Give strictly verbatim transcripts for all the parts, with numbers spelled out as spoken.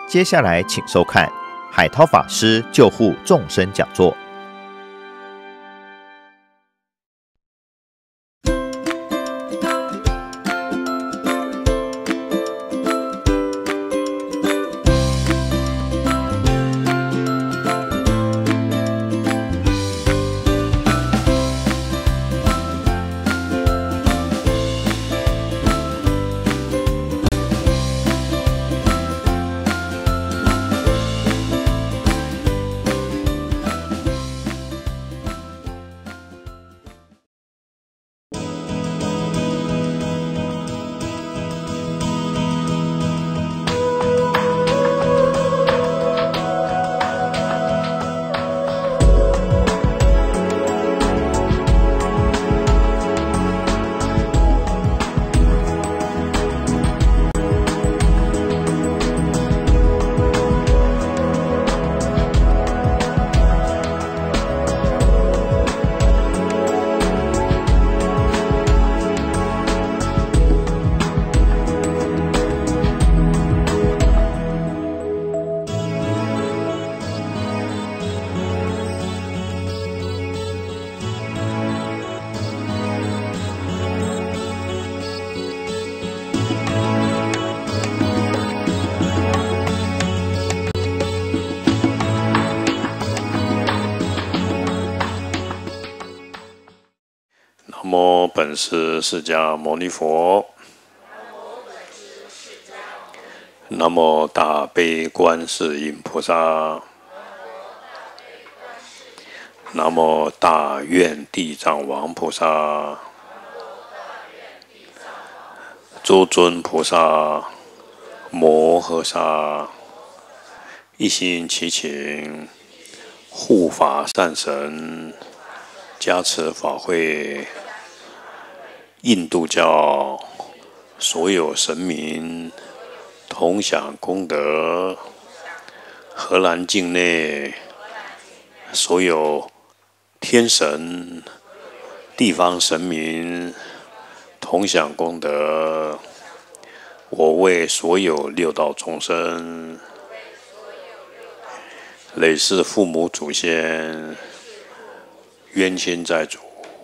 接下来请收看海涛法师救护众生讲座。 南无本师释迦牟尼佛。南无大悲观世音菩萨。南无大愿地藏王菩萨。诸尊菩萨摩诃萨，一心祈请护法善神加持法会，印度教所有神明同享功德，荷兰境内所有天神、地方神明同享功德。我为所有六道众生，累世父母祖先、冤亲债主，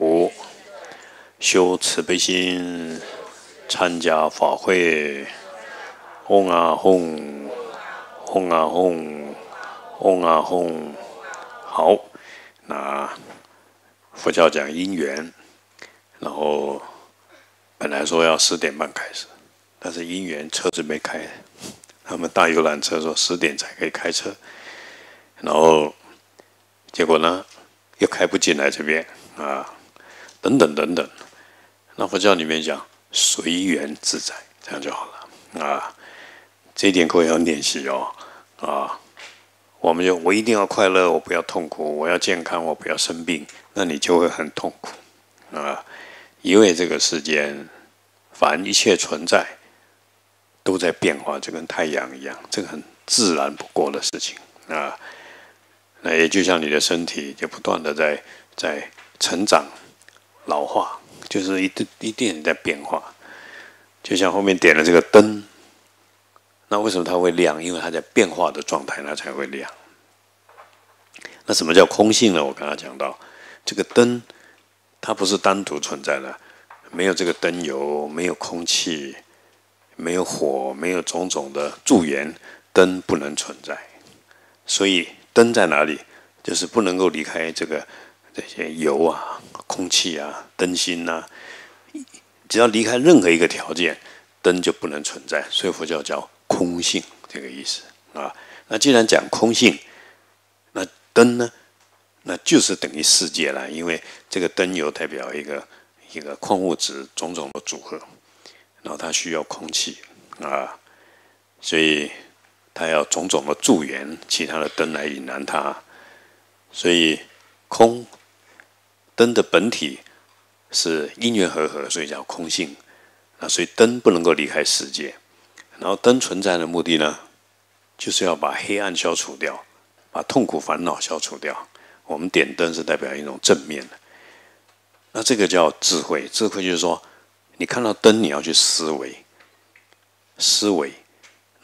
修慈悲心，参加法会。嗡啊吽，嗡啊吽，嗡啊吽。好，那佛教讲因缘，然后本来说要十点半开始，但是因缘车子没开，他们大游览车说十点才可以开车，然后结果呢又开不进来这边啊，等等等等。那佛教里面讲随缘自在，这样就好了啊。这一点各位要练习哦啊。我们就我一定要快乐，我不要痛苦；我要健康，我不要生病，那你就会很痛苦啊。因为这个世间，凡一切存在，都在变化，就跟太阳一样，这个很自然不过的事情啊。那也就像你的身体，就不断的在在成长、老化，就是一一定在变化。就像后面点了这个灯。那为什么它会亮？因为它在变化的状态，它才会亮。那什么叫空性呢？我刚刚讲到，这个灯，它不是单独存在的，没有这个灯油，没有空气，没有火，没有种种的助缘，灯不能存在。所以灯在哪里？就是不能够离开这个这些油啊、空气啊、灯芯啊，只要离开任何一个条件，灯就不能存在。所以佛教叫空性，这个意思啊。那既然讲空性，那灯呢，那就是等于世界了。因为这个灯油代表一个一个矿物质种种的组合，然后它需要空气啊，所以它要种种的助缘，其他的灯来引燃它。所以空灯的本体是因缘和合，所以叫空性。那所以灯不能够离开世界。然后灯存在的目的呢，就是要把黑暗消除掉，把痛苦烦恼消除掉。我们点灯是代表一种正面的，那这个叫智慧。智慧就是说，你看到灯，你要去思维，思维，然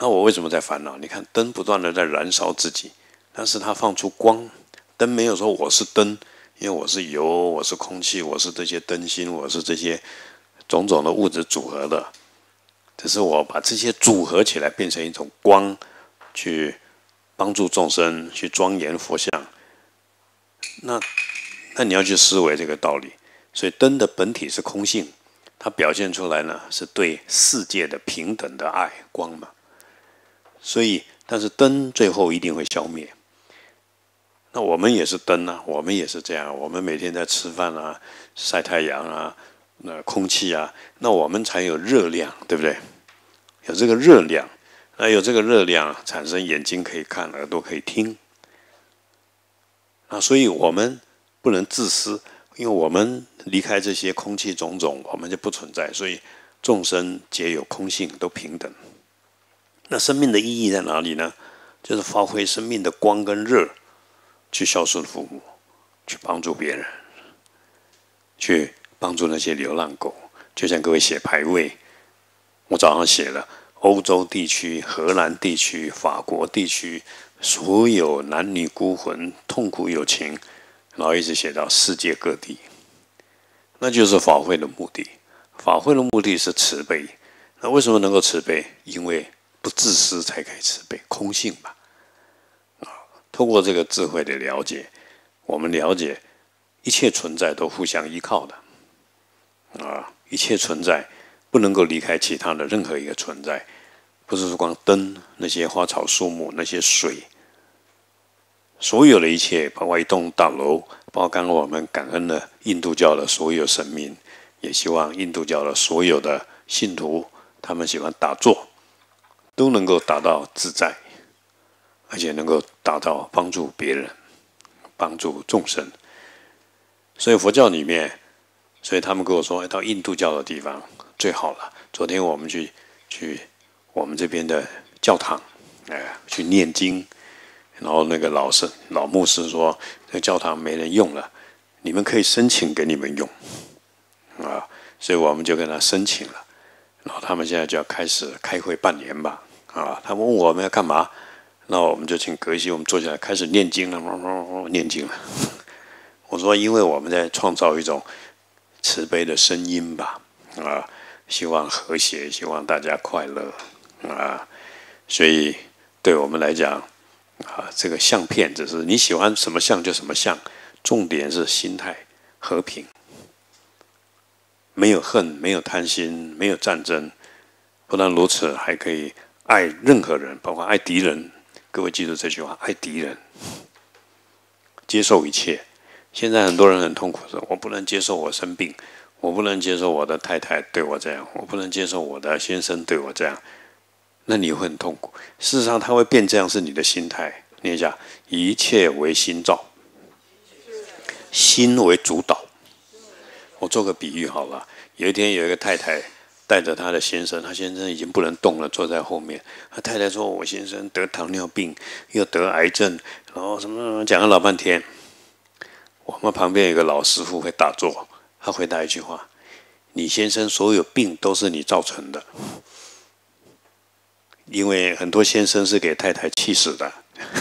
那我为什么在烦恼？你看灯不断的在燃烧自己，但是它放出光，灯没有说我是灯，因为我是油，我是空气，我是这些灯芯，我是这些种种的物质组合的。只是我把这些组合起来，变成一种光，去帮助众生，去庄严佛像。那那你要去思维这个道理。所以灯的本体是空性，它表现出来呢是对世界的平等的爱光嘛。所以，但是灯最后一定会消灭。那我们也是灯啊，我们也是这样。我们每天在吃饭啊、晒太阳啊、那空气啊，那我们才有热量，对不对？有这个热量，那有这个热量产生眼睛可以看，耳朵可以听。那所以我们不能自私，因为我们离开这些空气种种，我们就不存在。所以众生皆有空性，都平等。那生命的意义在哪里呢？就是发挥生命的光跟热，去孝顺父母，去帮助别人，去帮助那些流浪狗。就像各位写牌位，我早上写了欧洲地区、荷兰地区、法国地区所有男女孤魂痛苦有情，然后一直写到世界各地。那就是法会的目的。法会的目的是慈悲。那为什么能够慈悲？因为不自私才可以慈悲，空性吧。啊，透过这个智慧的了解，我们了解一切存在都互相依靠的。啊，一切存在不能够离开其他的任何一个存在，不是说光灯、那些花草树木、那些水，所有的一切，包括一栋大楼，包括刚刚我们感恩了印度教的所有神明，也希望印度教的所有的信徒，他们喜欢打坐，都能够达到自在，而且能够达到帮助别人、帮助众生。所以佛教里面，所以他们跟我说，到印度教的地方最好了。昨天我们去去我们这边的教堂，哎，去念经，然后那个老师老牧师说，这个教堂没人用了，你们可以申请给你们用，啊，所以我们就跟他申请了。然后他们现在就要开始开会半年吧，啊，他们问我们要干嘛，那我们就请格西，我们坐下来开始念经了，念经了。我说，因为我们在创造一种慈悲的声音吧，啊，希望和谐，希望大家快乐，啊，所以对我们来讲，啊，这个相片只是你喜欢什么相就什么相，重点是心态和平。没有恨，没有贪心，没有战争，不但如此，还可以爱任何人，包括爱敌人。各位记住这句话：爱敌人，接受一切。现在很多人很痛苦的，我不能接受我生病，我不能接受我的太太对我这样，我不能接受我的先生对我这样，那你会很痛苦。事实上，他会变这样是你的心态。念一下：一切为心造，心为主导。我做个比喻好了，有一天有一个太太带着她的先生，她先生已经不能动了，坐在后面。她太太说：“我先生得糖尿病，又得癌症，然后什么什么，讲了老半天。”我们旁边有个老师傅会打坐，他回答一句话：“你先生所有病都是你造成的，因为很多先生是给太太气死的。”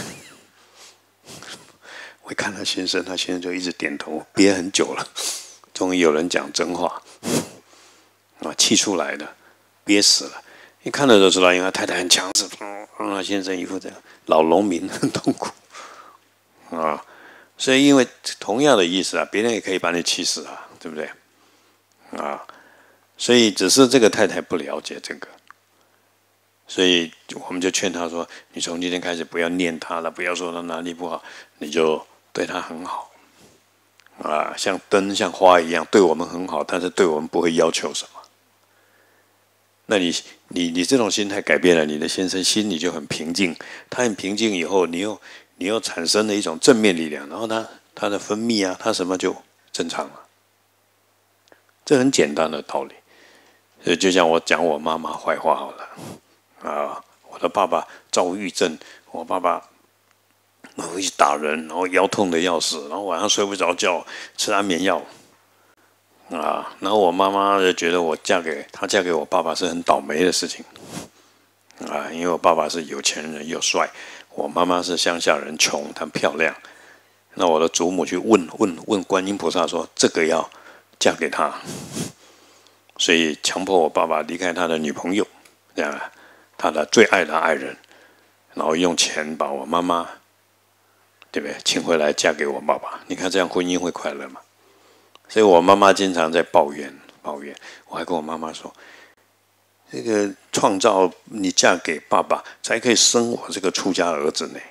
我一看他先生，他先生就一直点头，憋很久了。终于有人讲真话，啊，气出来的，憋死了。一看了就知道，因为他太太很强势，嗯，他先生一副这样，老农民很痛苦，啊，所以因为同样的意思啊，别人也可以把你气死啊，对不对？啊，所以只是这个太太不了解这个，所以我们就劝他说：“你从今天开始不要念他了，不要说他哪里不好，你就对他很好。”啊，像灯像花一样，对我们很好，但是对我们不会要求什么。那你你你这种心态改变了，你的先生心里就很平静，他很平静以后，你又你又产生了一种正面力量，然后他他的分泌啊，他什么就正常了。这很简单的道理。所以就像我讲我妈妈坏话好了，啊，我的爸爸躁郁症，我爸爸会打人，然后腰痛的要死，然后晚上睡不着觉，吃安眠药，啊，然后我妈妈就觉得我嫁给她嫁给我爸爸是很倒霉的事情， 啊，因为我爸爸是有钱人又帅，我妈妈是乡下人穷但漂亮。那我的祖母去问问问观音菩萨说，这个要嫁给他，所以强迫我爸爸离开他的女朋友，这样他的最爱的爱人，然后用钱把我妈妈，对不对，请回来嫁给我爸爸。你看这样婚姻会快乐吗？所以我妈妈经常在抱怨抱怨，我还跟我妈妈说，这个创造你嫁给爸爸，才可以生我这个出家儿子呢。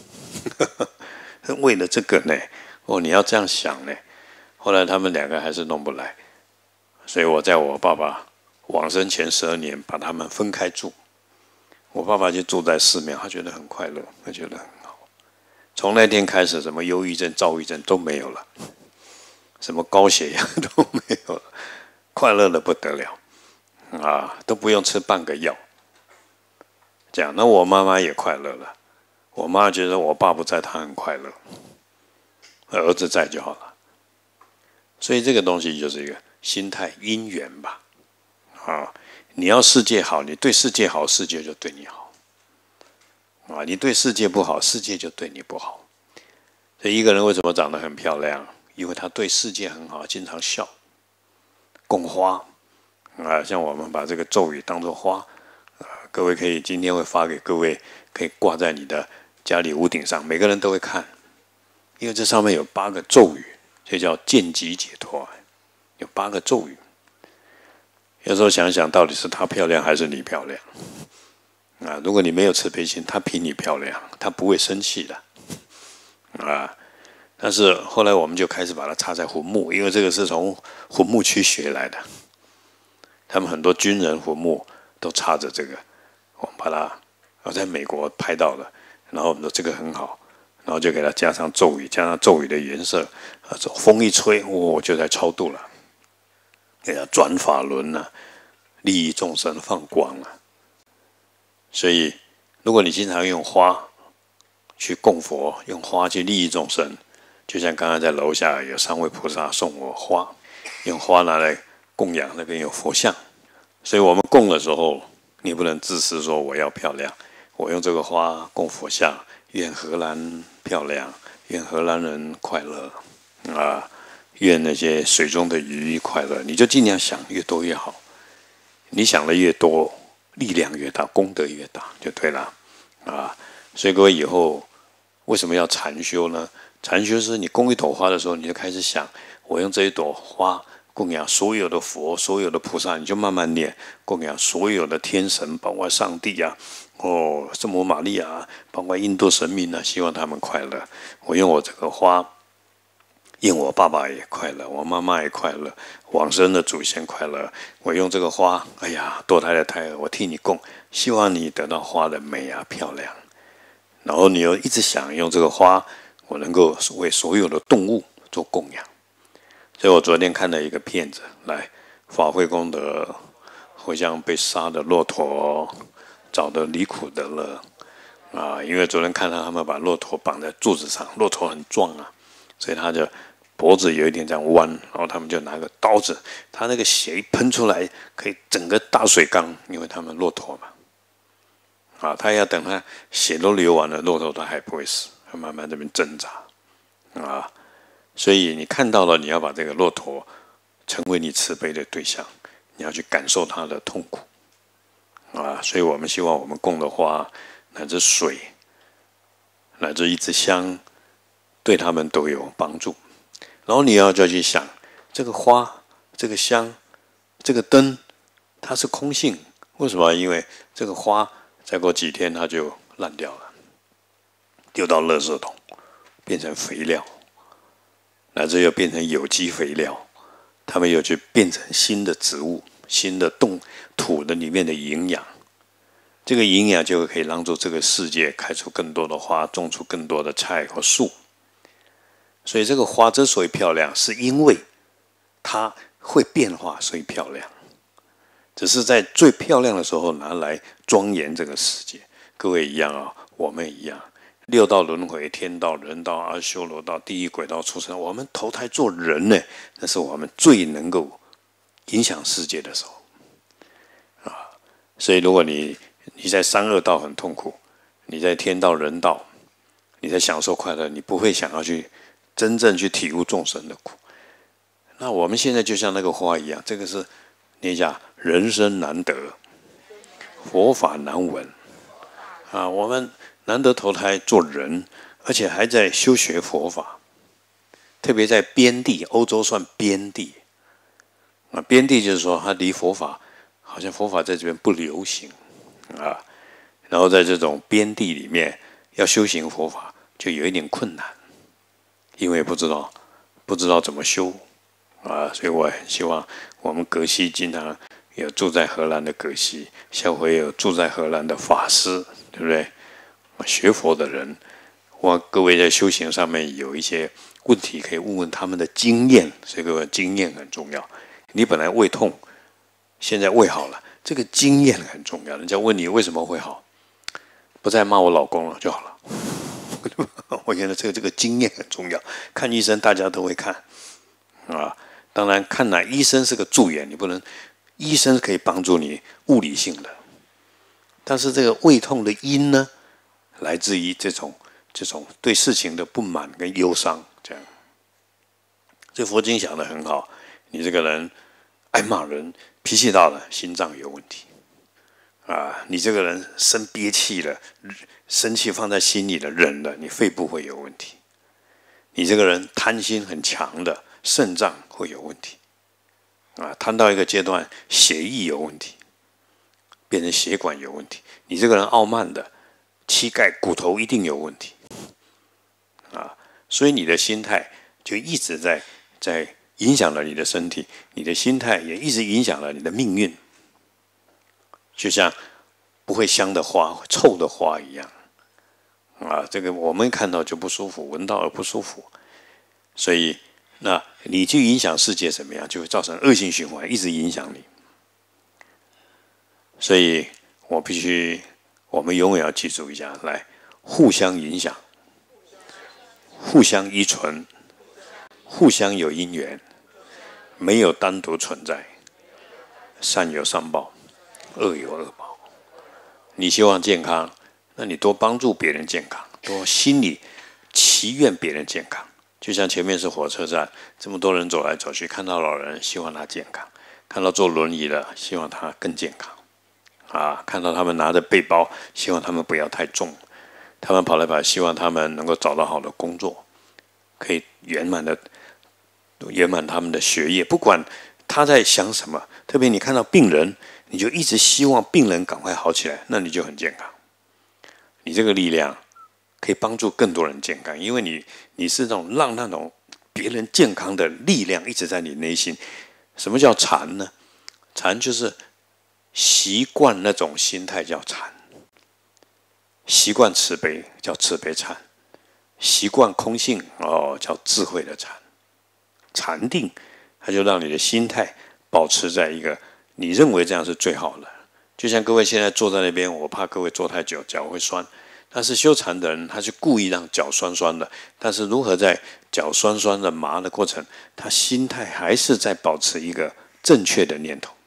为了这个呢，哦，你要这样想呢。后来他们两个还是弄不来，所以我在我爸爸往生前十二年把他们分开住。我爸爸就住在寺庙，他觉得很快乐，他觉得很好。从那天开始，什么忧郁症、躁郁症都没有了，什么高血压都没有了，快乐的不得了啊，都不用吃半个药。这样，那我妈妈也快乐了。我妈觉得我爸不在，她很快乐，儿子在就好了。所以这个东西就是一个心态因缘吧。啊，你要世界好，你对世界好，世界就对你好。啊，你对世界不好，世界就对你不好。所以一个人为什么长得很漂亮？因为他对世界很好，经常笑，供花啊。像我们把这个咒语当作花，啊，各位可以今天会发给各位，可以挂在你的家里屋顶上，每个人都会看，因为这上面有八个咒语，这叫见即解脱，有八个咒语。有时候想想，到底是她漂亮还是你漂亮？啊，如果你没有慈悲心，她比你漂亮，她不会生气的，啊。但是后来我们就开始把它插在坟墓，因为这个是从坟墓区学来的，他们很多军人坟墓都插着这个，我们把它，我在美国拍到了。然后我们说这个很好，然后就给它加上咒语，加上咒语的颜色，啊，风一吹，哦，就在超度了，给它转法轮啊，利益众生，放光啊。所以，如果你经常用花去供佛，用花去利益众生，就像刚刚在楼下有三位菩萨送我花，用花拿来供养，那边有佛像，所以我们供的时候，你不能自私说我要漂亮。我用这个花供佛像，愿荷兰漂亮，愿荷兰人快乐啊，愿那些水中的鱼快乐。你就尽量想，越多越好。你想的越多，力量越大，功德越大，就对了啊。所以各位以后为什么要禅修呢？禅修是你供一朵花的时候，你就开始想，我用这一朵花供养所有的佛，所有的菩萨，你就慢慢念，供养所有的天神，包括上帝啊。哦，圣母玛利亚，包括印度神明呢，希望他们快乐。我用我这个花，愿我爸爸也快乐，我妈妈也快乐，往生的祖先快乐。我用这个花，哎呀，堕胎的胎儿，我替你供，希望你得到花的美啊，漂亮。然后你又一直想用这个花，我能够为所有的动物做供养。所以我昨天看了一个片子，来法会功德，好像被杀的骆驼。找得离苦得乐啊！因为昨天看到他们把骆驼绑在柱子上，骆驼很壮啊，所以他就脖子有一点这样弯，然后他们就拿个刀子，他那个血一喷出来，可以整个大水缸，因为他们骆驼嘛，啊，他要等他血都流完了，骆驼都还不会死，他慢慢这边挣扎啊，所以你看到了，你要把这个骆驼成为你慈悲的对象，你要去感受它的痛苦。啊，所以我们希望我们供的花，乃至水，乃至一支香，对他们都有帮助。然后你要就要去想，这个花、这个香、这个灯，它是空性。为什么？因为这个花再过几天它就烂掉了，丢到垃圾桶，变成肥料，乃至又变成有机肥料，它们又去变成新的植物。新的动土的里面的营养，这个营养就可以让助这个世界开出更多的花，种出更多的菜和树。所以这个花之所以漂亮，是因为它会变化，所以漂亮。只是在最漂亮的时候拿来庄严这个世界。各位一样啊，我们一样。六道轮回，天道、人道、阿修罗道、地狱、鬼道、畜生，我们投胎做人呢，那是我们最能够影响世界的时候，啊，所以如果你你在三恶道很痛苦，你在天道人道，你在享受快乐，你不会想要去真正去体悟众生的苦。那我们现在就像那个花一样，这个是念一下：人生难得，佛法难闻啊！我们难得投胎做人，而且还在修学佛法，特别在边地，欧洲算边地啊。边地就是说，它离佛法好像佛法在这边不流行啊。然后在这种边地里面，要修行佛法就有一点困难，因为不知道不知道怎么修啊。所以我很希望我们格西经常有住在荷兰的格西，下回有住在荷兰的法师，对不对？学佛的人，我各位在修行上面有一些问题可以问问他们的经验，所以各位经验很重要。你本来胃痛，现在胃好了，这个经验很重要。人家问你为什么会好，不再骂我老公了就好了。我觉得这个这个经验很重要。看医生大家都会看啊，当然看哪医生是个助眼，你不能，医生可以帮助你物理性的，但是这个胃痛的因呢，来自于这种这种对事情的不满跟忧伤，这样。这佛经讲得很好，你这个人爱骂人，脾气大了，心脏有问题啊！你这个人生憋气了，生气放在心里了，忍了，你肺部会有问题。你这个人贪心很强的，肾脏会有问题啊！贪到一个阶段，血液有问题，变成血管有问题。你这个人傲慢的，膝盖骨头一定有问题啊！所以你的心态就一直在在影响了你的身体，你的心态也一直影响了你的命运。就像不会香的花、臭的花一样啊！这个我们看到就不舒服，闻到而不舒服，所以那你去影响世界怎么样，就会造成恶性循环，一直影响你。所以我必须，我们永远要记住一下，来互相影响，互相依存，互相有因缘，没有单独存在，善有善报，恶有恶报。你希望健康，那你多帮助别人健康，多心里祈愿别人健康。就像前面是火车站，这么多人走来走去，看到老人希望他健康，看到坐轮椅的希望他更健康啊，看到他们拿着背包，希望他们不要太重，他们跑来跑去，希望他们能够找到好的工作，可以圆满的圆满他们的学业。不管他在想什么，特别你看到病人，你就一直希望病人赶快好起来，那你就很健康。你这个力量可以帮助更多人健康，因为你你是那种让那种别人健康的力量一直在你内心。什么叫禅呢？禅就是习惯那种心态叫禅，习惯慈悲叫慈悲禅，习惯空性哦叫智慧的禅。禅定它就让你的心态保持在一个你认为这样是最好的。就像各位现在坐在那边，我怕各位坐太久脚会酸，但是修禅的人他是故意让脚酸酸的，但是如何在脚酸酸的麻的过程，他心态还是在保持一个正确的念头。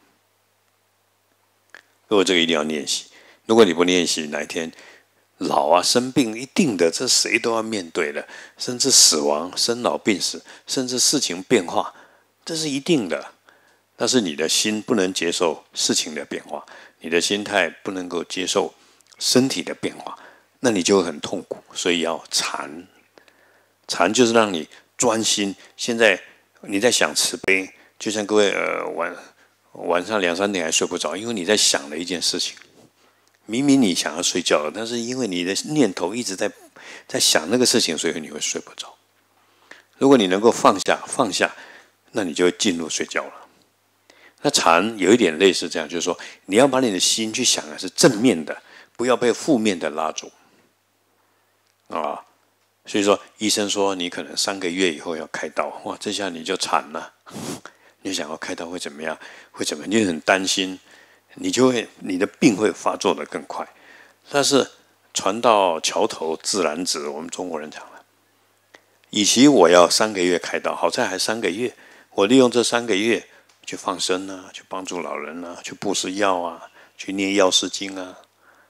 各位这个一定要练习，如果你不练习，哪一天老啊生病一定的，这谁都要面对的，甚至死亡、生老病死，甚至事情变化，这是一定的。但是你的心不能接受事情的变化，你的心态不能够接受身体的变化，那你就会很痛苦。所以要禅，禅就是让你专心。现在你在想慈悲，就像各位呃晚晚上两三点还睡不着，因为你在想了一件事情。明明你想要睡觉了，但是因为你的念头一直在在想那个事情，所以你会睡不着。如果你能够放下放下，那你就会进入睡觉了。那禅有一点类似这样，就是说你要把你的心去想的是正面的，不要被负面的拉走啊。所以说医生说你可能三个月以后要开刀，哇，这下你就惨了。你想要开刀会怎么样？会怎么样？你很担心，你就会你的病会发作的更快。但是船到桥头自然直，我们中国人讲了，与其我要三个月开刀，好在还三个月，我利用这三个月去放生啊，去帮助老人啊，去布施药啊，去念药师经啊，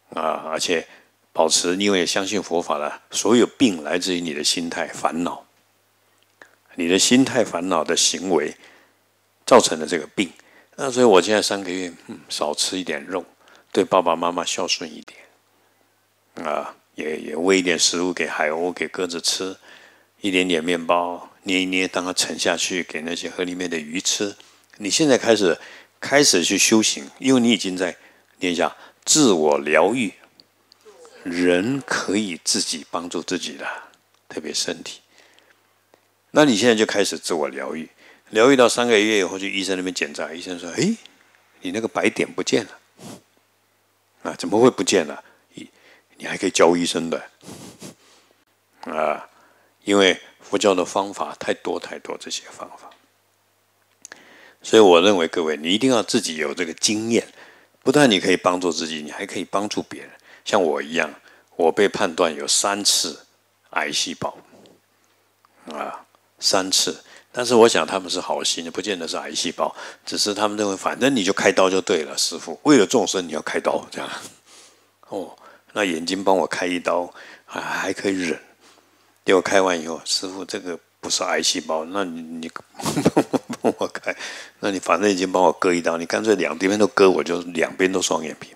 啊，而且保持，因为相信佛法了，所有病来自于你的心态烦恼，你的心态烦恼的行为造成了这个病。那所以我现在三个月，嗯，少吃一点肉，对爸爸妈妈孝顺一点，啊，也也喂一点食物给海鸥、给鸽子吃，一点点面包捏一捏，当它沉下去，给那些河里面的鱼吃。你现在开始开始去修行，因为你已经在念一下自我疗愈，人可以自己帮助自己的，特别身体。那你现在就开始自我疗愈，疗愈到三个月以后，去医生那边检查，医生说：“哎，你那个白点不见了。”啊，怎么会不见了？你还可以教医生的啊，因为佛教的方法太多太多，这些方法。所以我认为各位，你一定要自己有这个经验，不但你可以帮助自己，你还可以帮助别人。像我一样，我被判断有三次癌细胞啊，三次。但是我想他们是好心的，不见得是癌细胞，只是他们认为反正你就开刀就对了，师父，为了众生你要开刀这样。哦，那眼睛帮我开一刀，还还可以忍。结果开完以后，师父这个不是癌细胞，那你你帮我开，那你反正已经帮我割一刀，你干脆两边都割，我就两边都双眼皮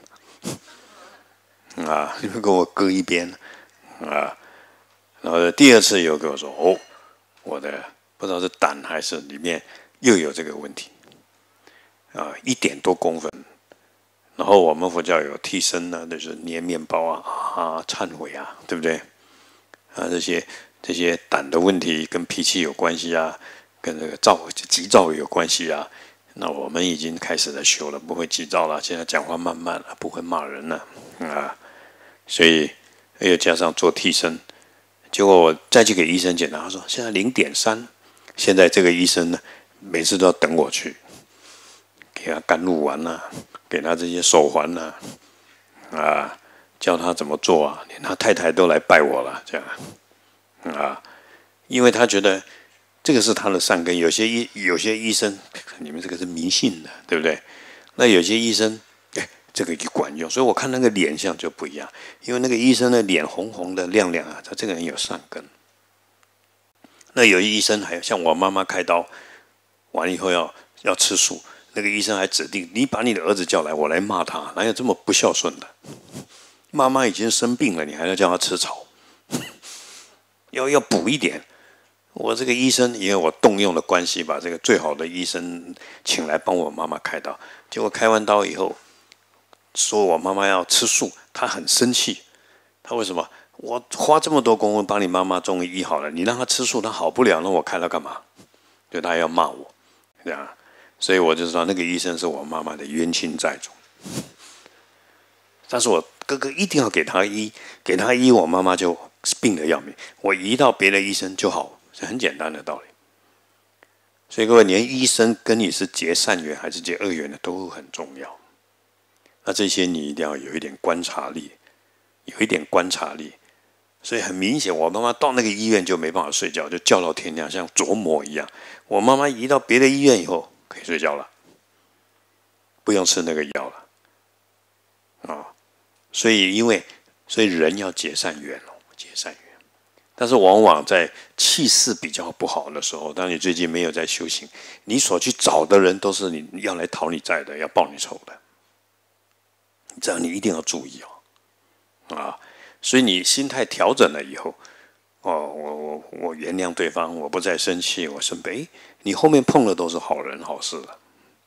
啊，你们给我割一边啊。然后第二次又跟我说，哦，我的不知道是胆还是里面又有这个问题啊，一点多公分。然后我们佛教有替身呢、啊，就是捏面包啊啊，忏悔啊，对不对？啊，这些这些胆的问题跟脾气有关系啊，跟这个躁急躁有关系啊。那我们已经开始了修了，不会急躁了，现在讲话慢慢了，不会骂人了啊。所以又加上做替身，结果我再去给医生检查，他说现在零点三，现在这个医生呢，每次都要等我去，给他甘露丸啊，给他这些手环啊，啊。教他怎么做啊，连他太太都来拜我了，这样啊，因为他觉得这个是他的善根。有些医有些医生，你们这个是迷信的，对不对？那有些医生，哎，这个就管用，所以我看那个脸相就不一样，因为那个医生的脸红红的亮亮啊，他这个人有善根。那有些医生还像我妈妈开刀完以后要要吃素，那个医生还指定你把你的儿子叫来，我来骂他，哪有这么不孝顺的？妈妈已经生病了，你还要叫她吃草，要要补一点。我这个医生，因为我动用了关系，把这个最好的医生请来帮我妈妈开刀。结果开完刀以后，说我妈妈要吃素，他很生气。他为什么？我花这么多功夫帮你妈妈终于医好了，你让她吃素，她好不了，那我开了干嘛？对，他要骂我，这样。所以我就说，那个医生是我妈妈的冤亲债主。但是我哥哥一定要给他医，给他医，我妈妈就病得要命。我移到别的医生就好，是很简单的道理。所以各位，连医生跟你是结善缘还是结恶缘的都很重要。那这些你一定要有一点观察力，有一点观察力。所以很明显，我妈妈到那个医院就没办法睡觉，就叫到天亮，像琢磨一样。我妈妈移到别的医院以后可以睡觉了，不用吃那个药了啊。所以，因为所以人要结善缘哦，结善缘。但是往往在气势比较不好的时候，当你最近没有在修行，你所去找的人都是你要来讨你债的，要报你仇的。这样你一定要注意哦，啊！所以你心态调整了以后，哦，我我我原谅对方，我不再生气，我生悲，你后面碰的都是好人好事了。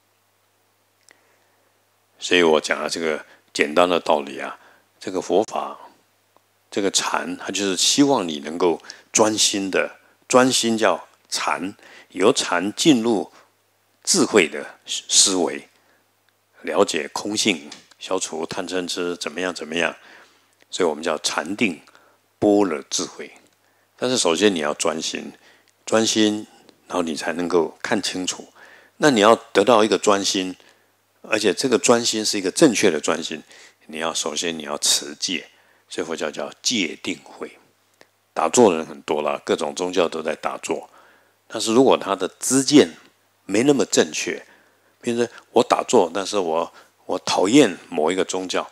所以我讲了这个简单的道理啊，这个佛法，这个禅，它就是希望你能够专心的，专心叫禅，由禅进入智慧的思维，了解空性，消除贪嗔痴，怎么样怎么样。所以我们叫禅定般若智慧。但是首先你要专心，专心，然后你才能够看清楚。那你要得到一个专心，而且这个专心是一个正确的专心，你要首先你要持戒，所以佛教叫戒定慧。打坐的人很多啦，各种宗教都在打坐，但是如果他的知见没那么正确，比如说我打坐，但是我我讨厌某一个宗教，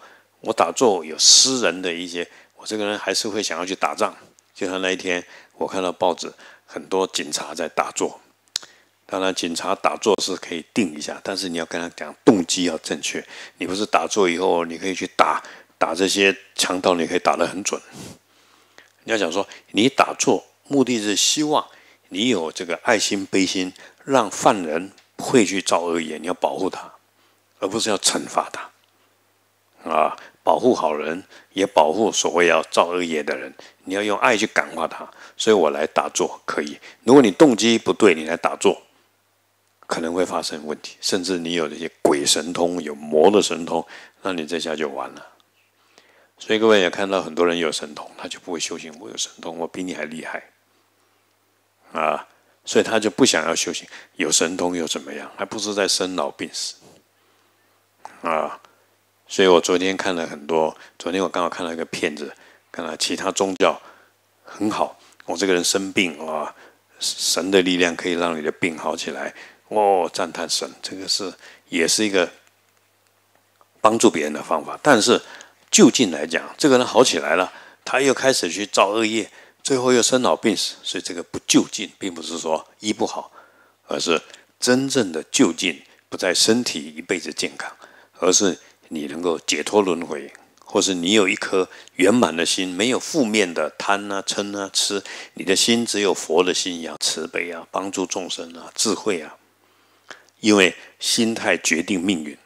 我打坐有私人的一些，我这个人还是会想要去打仗。就像那一天，我看到报纸，很多警察在打坐。当然，警察打坐是可以定一下，但是你要跟他讲动机要正确。你不是打坐以后，你可以去打打这些强盗，你可以打得很准。你要讲说，你打坐目的是希望你有这个爱心悲心，让犯人不会去造恶业，你要保护他，而不是要惩罚他。啊，保护好人，也保护所谓要造恶业的人。你要用爱去感化他。所以我来打坐可以。如果你动机不对，你来打坐，可能会发生问题，甚至你有这些鬼神通、有魔的神通，那你这下就完了。所以各位也看到很多人有神通，他就不会修行。我有神通，我比你还厉害啊！所以他就不想要修行。有神通又怎么样？还不是在生老病死啊！所以我昨天看了很多，昨天我刚好看到一个片子，看到其他宗教很好。我这个人生病啊，神的力量可以让你的病好起来。哦，赞叹神，这个是也是一个帮助别人的方法。但是就近来讲，这个人好起来了，他又开始去造恶业，最后又生老病死。所以这个不就近，并不是说医不好，而是真正的就近，不在身体一辈子健康，而是你能够解脱轮回，或是你有一颗圆满的心，没有负面的贪啊、嗔啊、痴，你的心只有佛的心一样慈悲啊，帮助众生啊，智慧啊。因为心态决定命运，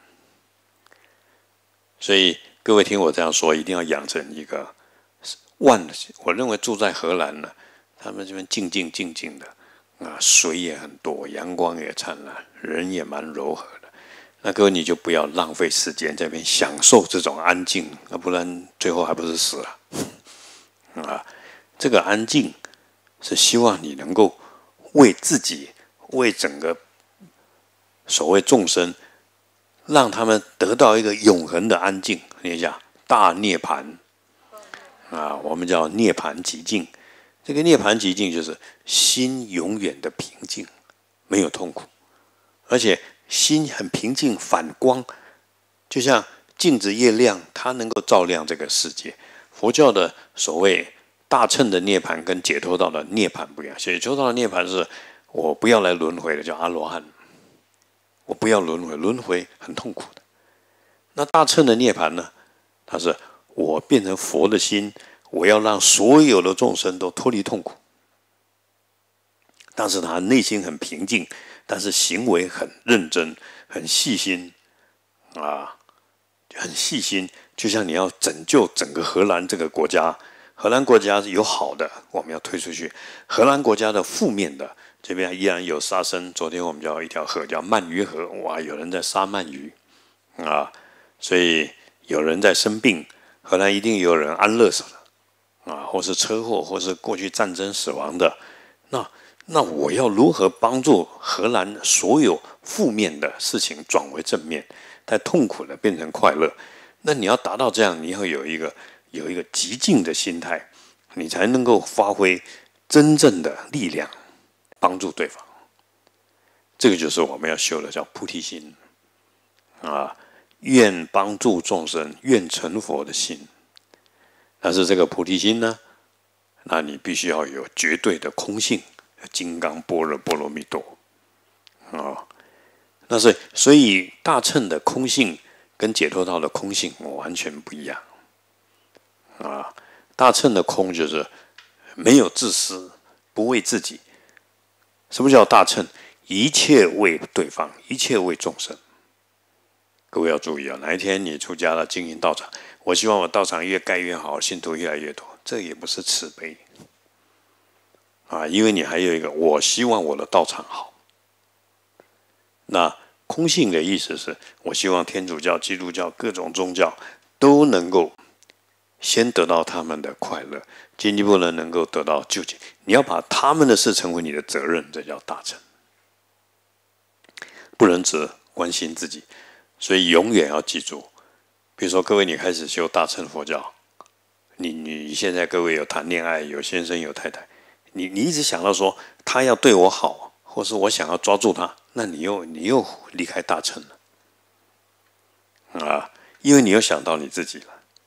所以各位听我这样说，一定要养成一个万。我认为住在荷兰呢，他们这边静静静静的啊，水也很多，阳光也灿烂，人也蛮柔和的。那各位你就不要浪费时间在那边享受这种安静，要不然最后还不是死了啊？这个安静是希望你能够为自己、为整个所谓众生，让他们得到一个永恒的安静。你想大涅槃啊，我们叫涅槃寂静。这个涅槃寂静就是心永远的平静，没有痛苦，而且心很平静，反光，就像镜子越亮，它能够照亮这个世界。佛教的所谓大乘的涅槃跟解脱道的涅槃不一样，解脱道的涅槃是我不要来轮回了，叫阿罗汉。我不要轮回，轮回很痛苦的。那大乘的涅槃呢？它是我变成佛的心，我要让所有的众生都脱离痛苦。但是他内心很平静，但是行为很认真、很细心啊，很细心。就像你要拯救整个荷兰这个国家，荷兰国家有好的，我们要推出去；荷兰国家的负面的。这边依然有杀生。昨天我们叫一条河叫鳗鱼河，哇，有人在杀鳗鱼啊，所以有人在生病，荷兰一定有人安乐死了啊，或是车祸，或是过去战争死亡的。那那我要如何帮助荷兰所有负面的事情转为正面，在痛苦的变成快乐？那你要达到这样，你要有一个有一个极静的心态，你才能够发挥真正的力量。帮助对方，这个就是我们要修的，叫菩提心啊！愿帮助众生，愿成佛的心。但是这个菩提心呢，那你必须要有绝对的空性，金刚般若波罗蜜多啊！那是所以大乘的空性跟解脱道的空性完全不一样啊！大乘的空就是没有自私，不为自己。什么叫大乘？一切为对方，一切为众生。各位要注意啊！哪一天你出家了，经营道场，我希望我道场越盖越好，信徒越来越多，这也不是慈悲啊！因为你还有一个，我希望我的道场好。那空性的意思是，我希望天主教、基督教各种宗教都能够先得到他们的快乐，进一步呢能够得到救济。你要把他们的事成为你的责任，这叫大乘。不能只关心自己，所以永远要记住。比如说，各位你开始修大乘佛教，你你现在各位有谈恋爱，有先生有太太，你你一直想到说他要对我好，或是我想要抓住他，那你又你又离开大乘了啊，因为你又想到你自己了。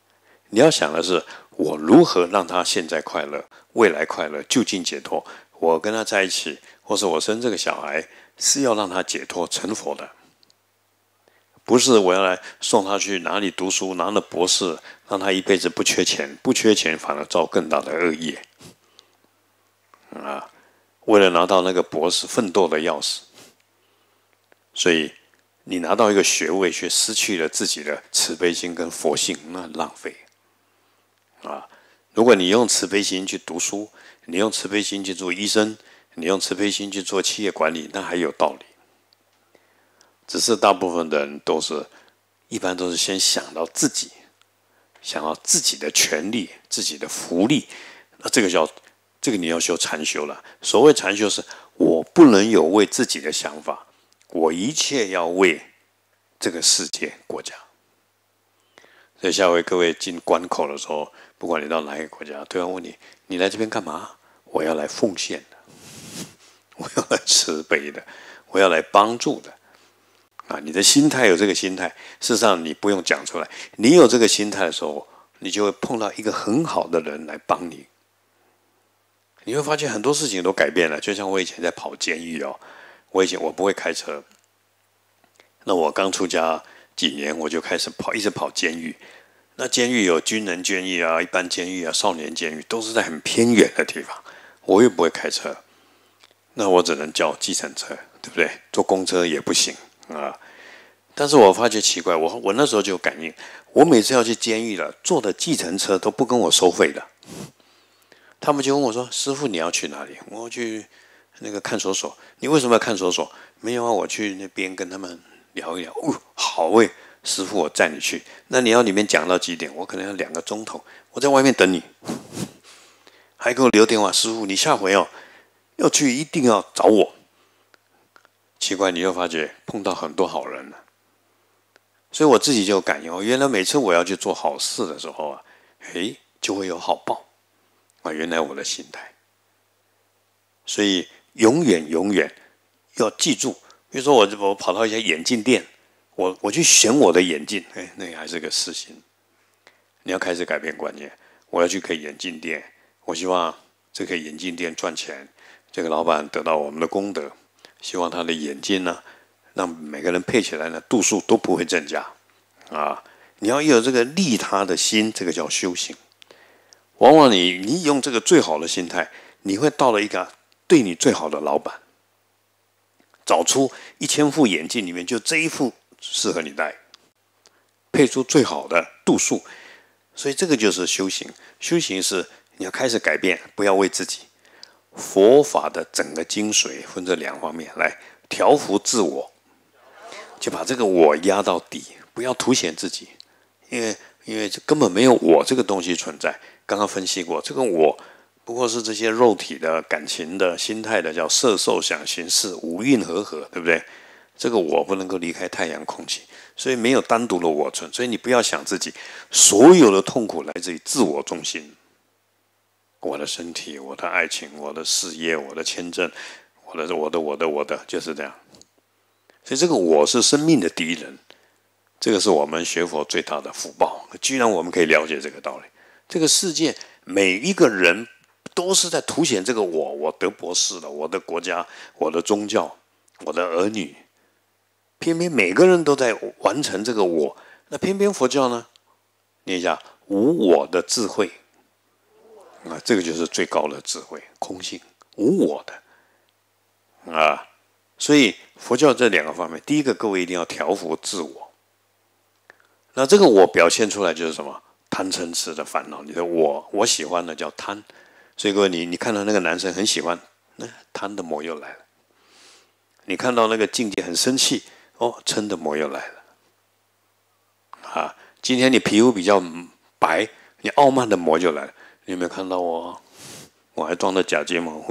你要想的是，我如何让他现在快乐，未来快乐，就近解脱。我跟他在一起，或是我生这个小孩，是要让他解脱成佛的，不是我要来送他去哪里读书，拿了博士，让他一辈子不缺钱，不缺钱反而造更大的恶业啊！为了拿到那个博士，奋斗的要死，所以你拿到一个学位，却失去了自己的慈悲心跟佛性，那很浪费啊！如果你用慈悲心去读书，你用慈悲心去做医生，你用慈悲心去做企业管理，那还有道理。只是大部分的人都是，一般都是先想到自己，想到自己的权利、自己的福利，那这个叫这个你要修禅修了。所谓禅修是，我不能有为自己的想法，我一切要为这个世界、国家。所以下回各位进关口的时候，不管你到哪一个国家，对方问你：你来这边干嘛？我要来奉献的，我要来慈悲的，我要来帮助的。啊，你的心态有这个心态，事实上你不用讲出来。你有这个心态的时候，你就会碰到一个很好的人来帮你。你会发现很多事情都改变了。就像我以前在跑监狱哦，我以前我不会开车，那我刚出家几年，我就开始跑，一直跑监狱。那监狱有军人监狱啊、一般监狱啊、少年监狱，都是在很偏远的地方。我又不会开车，那我只能叫计程车，对不对？坐公车也不行啊。但是我发觉奇怪，我我那时候就有感应，我每次要去监狱了，坐的计程车都不跟我收费的。他们就问我说：“师父，你要去哪里？”我要去那个看守所。你为什么要看守所？没有啊，我去那边跟他们聊一聊。哦，好诶，师父，我载你去。那你要里面讲到几点？我可能要两个钟头，我在外面等你。还给我留电话，师父，你下回哦要去一定要找我。奇怪，你又发觉碰到很多好人了。所以我自己就有感应哦，原来每次我要去做好事的时候啊，诶，就会有好报啊！原来我的心态，所以永远永远要记住。比如说我我跑到一些眼镜店，我我去选我的眼镜，哎，那还是个事情。你要开始改变观念，我要去开眼镜店，我希望这个眼镜店赚钱，这个老板得到我们的功德，希望他的眼镜呢，让每个人配起来呢度数都不会增加啊！你要有这个利他的心，这个叫修行。往往你你用这个最好的心态，你会到了一个对你最好的老板，找出一千副眼镜里面就这一副适合你戴，配出最好的度数。所以这个就是修行。修行是你要开始改变，不要为自己。佛法的整个精髓分这两方面来调伏自我，就把这个我压到底，不要凸显自己，因为因为根本没有我这个东西存在。刚刚分析过，这个我不过是这些肉体的、感情的、心态的，叫色受想行识五蕴和合，对不对？这个我不能够离开太阳空气，所以没有单独的我存。所以你不要想自己，所有的痛苦来自于自我中心。我的身体，我的爱情，我的事业，我的签证，我的我的我的我的，就是这样。所以这个我是生命的敌人，这个是我们学佛最大的福报。居然我们可以了解这个道理，这个世界每一个人都是在凸显这个我，我得博士了，我的国家，我的宗教，我的儿女，偏偏每个人都在完成这个我。那偏偏佛教呢？念一下无我的智慧。啊，这个就是最高的智慧，空性无我的啊。所以佛教这两个方面，第一个各位一定要调伏自我。那这个我表现出来就是什么？贪嗔痴的烦恼。你的我，我喜欢的叫贪。所以各位，你你看到那个男生很喜欢，那贪的魔又来了。你看到那个境界很生气，哦，嗔的魔又来了。啊，今天你皮肤比较白，你傲慢的魔就来了。你有没有看到我？我还装着假睫毛，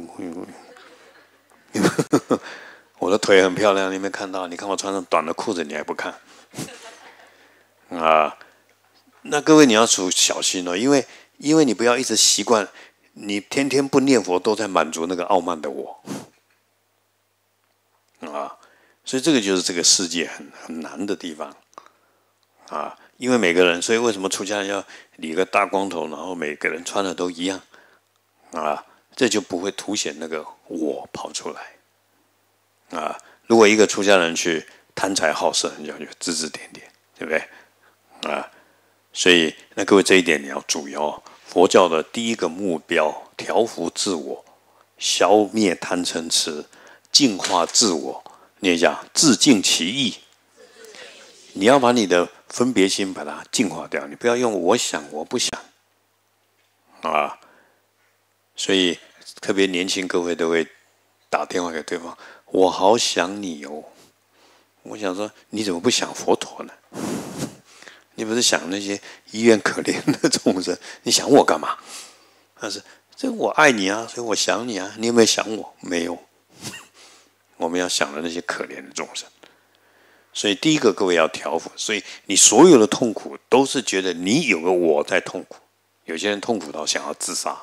我的腿很漂亮，你有没有看到？你看我穿上短的裤子，你还不看？啊，那各位你要处小心哦，因为因为你不要一直习惯，你天天不念佛都在满足那个傲慢的我，啊，所以这个就是这个世界很很难的地方，啊， 因为每个人，所以为什么出家人要理个大光头，然后每个人穿的都一样啊？这就不会凸显那个我跑出来啊。如果一个出家人去贪财好色，人家就指指点点，对不对啊？所以那各位这一点你要注意哦。佛教的第一个目标，调伏自我，消灭贪嗔痴，净化自我。你也讲自净其意，你要把你的分别心把它净化掉，你不要用我想我不想啊。所以特别年轻各位都会打电话给对方，我好想你哦。我想说，你怎么不想佛陀呢？你不是想那些医院可怜的众生，你想我干嘛？但是这我爱你啊，所以我想你啊。你有没有想我？没有。我们要想的那些可怜的众生。所以第一个，各位要调伏。所以你所有的痛苦都是觉得你有个我在痛苦。有些人痛苦到想要自杀，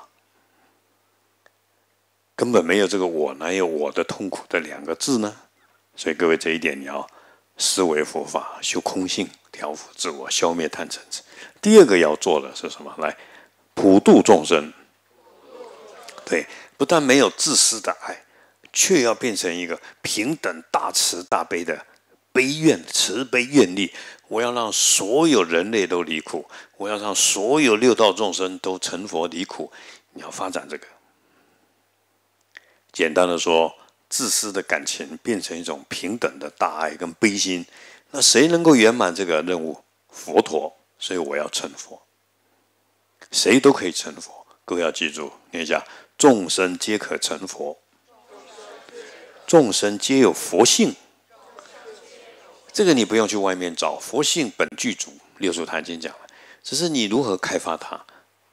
根本没有这个我，哪有我的痛苦的两个字呢？所以各位这一点你要思维佛法，修空性，调伏自我，消灭贪嗔痴。第二个要做的是什么？来普度众生。对，不但没有自私的爱，却要变成一个平等、大慈大悲的悲愿、慈悲愿力。我要让所有人类都离苦，我要让所有六道众生都成佛离苦。你要发展这个。简单的说，自私的感情变成一种平等的大爱跟悲心。那谁能够圆满这个任务？佛陀。所以我要成佛，谁都可以成佛。各位要记住，念一下：众生皆可成佛，众生皆有佛性。这个你不用去外面找，佛性本具足。六祖坛经讲了，只是你如何开发它。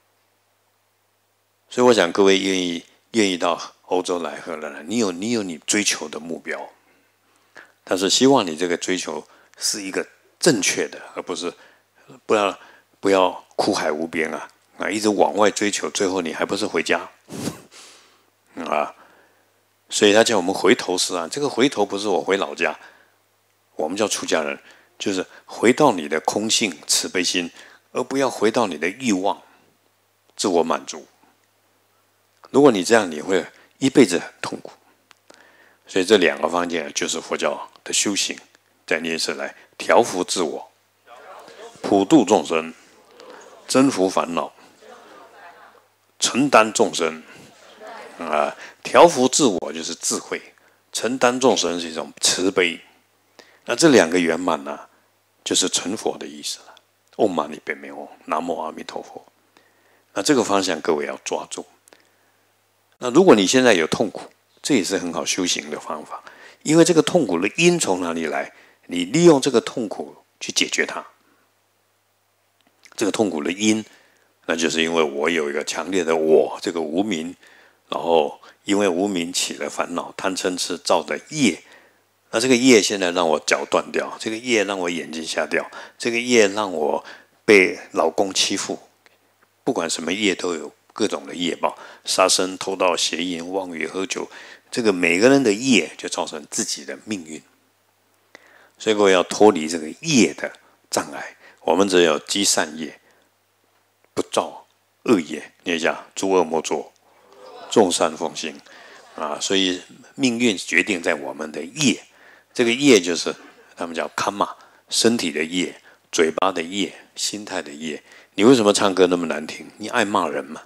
所以我想各位愿意愿意到欧洲来荷兰来，你有你有你追求的目标，但是希望你这个追求是一个正确的，而不是不要不要苦海无边啊啊！一直往外追求，最后你还不是回家啊？所以他叫我们回头是岸。这个回头不是我回老家，我们叫出家人，就是回到你的空性慈悲心，而不要回到你的欲望、自我满足。如果你这样，你会一辈子很痛苦。所以这两个方面就是佛教的修行。再念一次来：调伏自我，普度众生，征服烦恼，承担众生。啊，调伏自我就是智慧，承担众生是一种慈悲。那这两个圆满呢，就是成佛的意思了。唵嘛呢叭咪吽，南无阿弥陀佛。那这个方向各位要抓住。那如果你现在有痛苦，这也是很好修行的方法，因为这个痛苦的因从哪里来？你利用这个痛苦去解决它。这个痛苦的因，那就是因为我有一个强烈的我，这个无明，然后因为无明起了烦恼，贪嗔痴造的业。那这个业现在让我脚断掉，这个业让我眼睛瞎掉，这个业让我被老公欺负，不管什么业都有各种的业报，杀生、偷盗、邪淫、妄语、喝酒，这个每个人的业就造成自己的命运。所以各位要脱离这个业的障碍，我们只有积善业，不造恶业。念一下：诸恶莫作，众善奉行。啊，所以命运决定在我们的业。这个业就是他们叫卡玛，身体的业、嘴巴的业、心态的业。你为什么唱歌那么难听？你爱骂人嘛？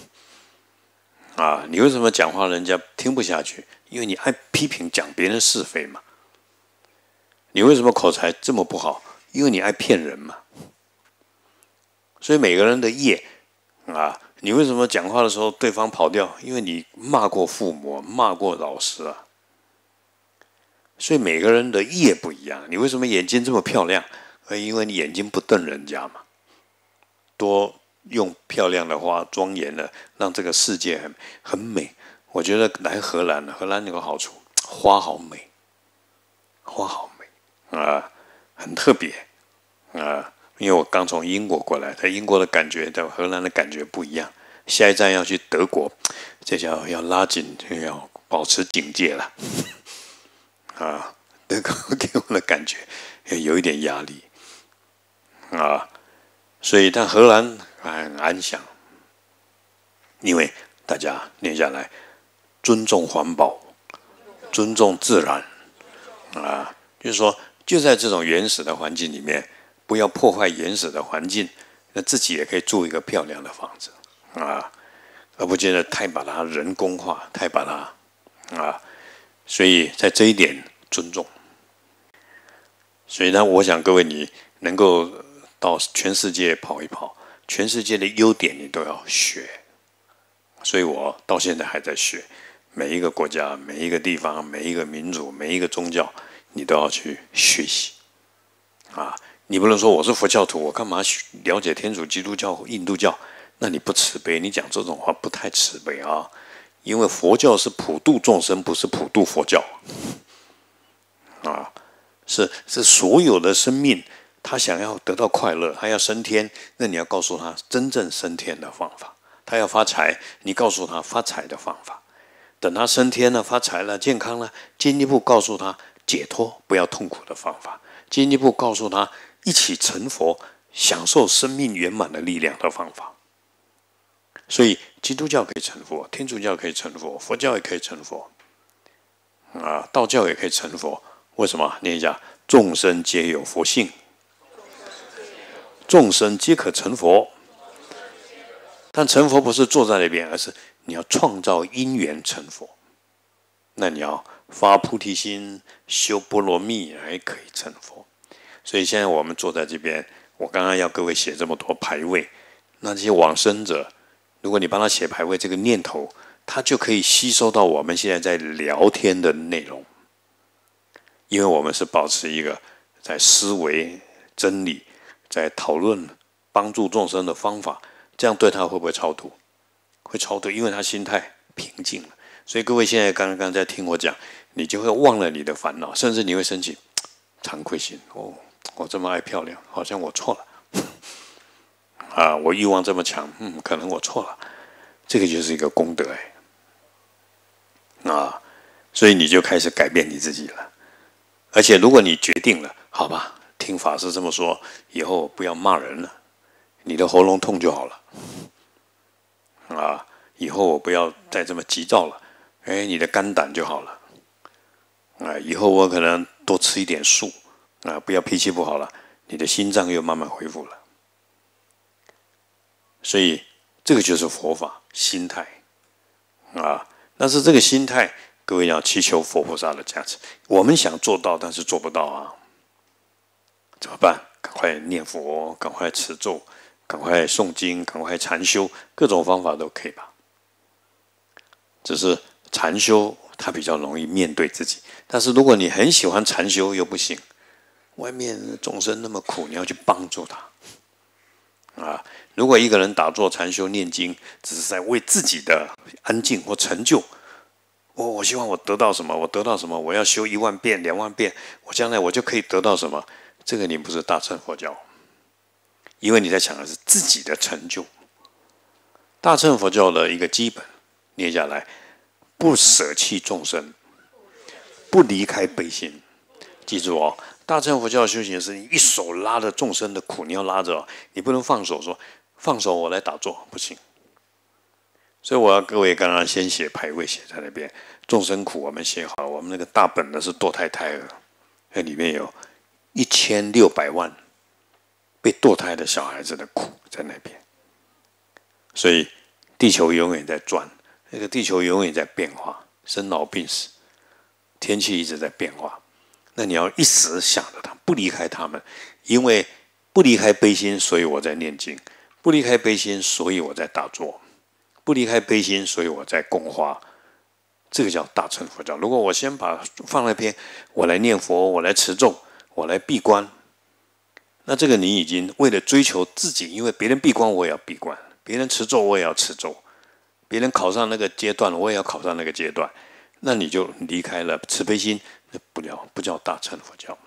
啊，你为什么讲话人家听不下去？因为你爱批评讲别人是非嘛。你为什么口才这么不好？因为你爱骗人嘛。所以每个人的业啊，你为什么讲话的时候对方跑掉？因为你骂过父母，骂过老师啊。所以每个人的业不一样。你为什么眼睛这么漂亮？因为你眼睛不瞪人家嘛。多用漂亮的话庄严的，让这个世界很很美。我觉得来荷兰，荷兰有个好处，花好美，花好美啊，很特别啊。因为我刚从英国过来，在英国的感觉，在荷兰的感觉不一样。下一站要去德国，这叫要拉紧，要保持警戒了啊。德国给我的感觉有一点压力啊。所以，但荷兰很安详，因为大家念下来，尊重环保，尊重自然，啊，就是说，就在这种原始的环境里面，不要破坏原始的环境，那自己也可以住一个漂亮的房子，啊，而不见得太把它人工化，太把它，啊，所以在这一点尊重。所以呢，我想各位你能够到全世界跑一跑，全世界的优点你都要学。所以我到现在还在学，每一个国家、每一个地方、每一个民族、每一个宗教，你都要去学习。啊，你不能说我是佛教徒，我干嘛了解天主、基督教、印度教？那你不慈悲，你讲这种话不太慈悲啊。因为佛教是普度众生，不是普度佛教。啊，是是所有的生命，他想要得到快乐，他要升天，那你要告诉他真正升天的方法。他要发财，你告诉他发财的方法。等他升天了、发财了、健康了，进一步告诉他解脱、不要痛苦的方法。进一步告诉他一起成佛、享受生命圆满的力量的方法。所以，基督教可以成佛，天主教可以成佛，佛教也可以成佛，啊，道教也可以成佛。为什么？念一下：众生皆有佛性，众生皆可成佛。但成佛不是坐在那边，而是你要创造因缘成佛。那你要发菩提心、修波罗蜜，还可以成佛。所以现在我们坐在这边，我刚刚要各位写这么多牌位，那这些往生者，如果你帮他写牌位，这个念头，他就可以吸收到我们现在在聊天的内容。因为我们是保持一个在思维真理，在讨论帮助众生的方法。这样对他会不会超度？会超度，因为他心态平静了。所以各位现在刚刚在听我讲，你就会忘了你的烦恼，甚至你会升起惭愧心。哦，我这么爱漂亮，好像我错了。啊，我欲望这么强，嗯，可能我错了。这个就是一个功德哎。啊，所以你就开始改变你自己了。而且如果你决定了，好吧，听法师这么说，以后不要骂人了。你的喉咙痛就好了，啊！以后我不要再这么急躁了，哎，你的肝胆就好了，啊！以后我可能多吃一点素，啊，不要脾气不好了，你的心脏又慢慢恢复了。所以这个就是佛法心态，啊！但是这个心态，各位要祈求佛菩萨的加持。我们想做到，但是做不到啊，怎么办？赶快念佛，赶快持咒。赶快诵经，赶快禅修，各种方法都可以吧。只是禅修它比较容易面对自己，但是如果你很喜欢禅修又不行，外面众生那么苦，你要去帮助他啊。如果一个人打坐禅修念经，只是在为自己的安静或成就，我我希望我得到什么，我得到什么，我要修一万遍、两万遍，我将来我就可以得到什么，这个你不是大乘佛教。因为你在想的是自己的成就。大乘佛教的一个基本念下来，不舍弃众生，不离开悲心。记住哦，大乘佛教的修行是你一手拉着众生的苦，你要拉着哦，你不能放手说放手我来打坐，不行。所以我要各位刚刚先写牌位写在那边，众生苦我们写好，我们那个大本的是堕胎胎儿，那里面有一千六百万。被堕胎的小孩子的苦在那边，所以地球永远在转，那个地球永远在变化，生老病死，天气一直在变化。那你要一时想着它，不离开他们，因为不离开悲心，所以我在念经；不离开悲心，所以我在打坐；不离开悲心，所以我在供花。这个叫大乘佛教。如果我先把放那边，我来念佛，我来持咒，我来闭关。那这个你已经为了追求自己，因为别人闭关我也要闭关，别人持咒我也要持咒，别人考上那个阶段我也要考上那个阶段，那你就离开了慈悲心，那不了不叫大乘佛教。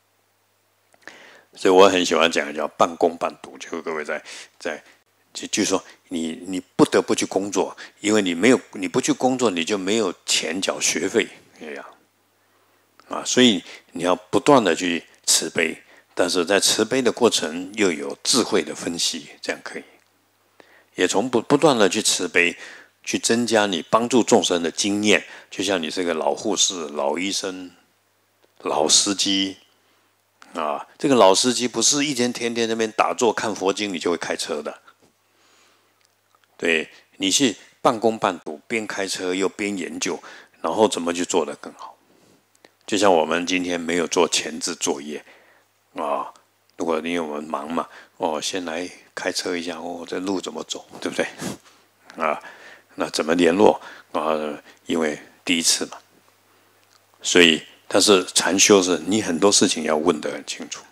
所以我很喜欢讲叫半工半读，就各位在在就就是说你你不得不去工作，因为你没有你不去工作，你就没有钱缴学费一样啊，所以你要不断的去慈悲。 但是在慈悲的过程又有智慧的分析，这样可以。也从不不断的去慈悲，去增加你帮助众生的经验。就像你是个老护士、老医生、老司机啊，这个老司机不是一天天天那边打坐看佛经，你就会开车的。对，你是半工半读，边开车又边研究，然后怎么去做得更好。就像我们今天没有做前置作业啊，如果因为我们忙嘛，哦，先来开车一下，哦，这路怎么走，对不对？啊，那怎么联络啊？因为第一次嘛，所以但是禅修是你很多事情要问得很清楚。